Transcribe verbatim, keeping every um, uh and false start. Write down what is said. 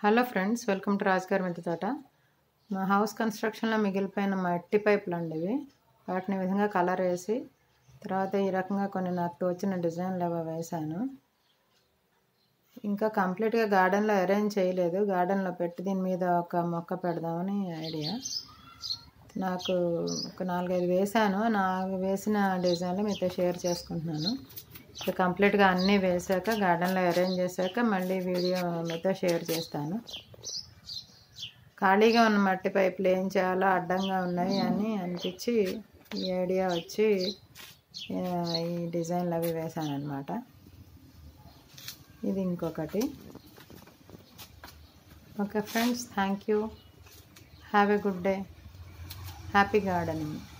Hello friends, welcome to Raj గారి మిద్దె తోట. మా హౌస్ కన్స్ట్రక్షన్లో మిగిలిపోయిన మట్టి పైపులు అండి ఇవి. వాటిని ఈ విధంగా కలర్ వేసి తర్వాత ఈ రకంగా కొన్ని నాకు తోచిన డిజైన్లు అవి వేశాను. ఇంకా కంప్లీట్గా గార్డెన్లో అరేంజ్ చేయలేదు. గార్డెన్లో పెట్టి దీని మీద ఒక మొక్క పెడదామని ఐడియా. నాకు ఒక నాలుగైదు వేశాను. నాకు వేసిన డిజైన్లు మీతో షేర్ చేసుకుంటున్నాను. ఇక కంప్లీట్గా అన్నీ వేసాక గార్డెన్లో అరేంజ్ చేశాక మళ్ళీ వీడియో మీతో షేర్ చేస్తాను. ఖాళీగా ఉన్న మట్టి పైపులు ఏం చేయాలో అడ్డంగా ఉన్నాయి అని అనిపించి ఈ ఐడియా వచ్చి ఈ డిజైన్లు అవి వేసాను అన్నమాట. ఇది ఇంకొకటి. Okay friends, thank you. Have a good day. Happy gardening.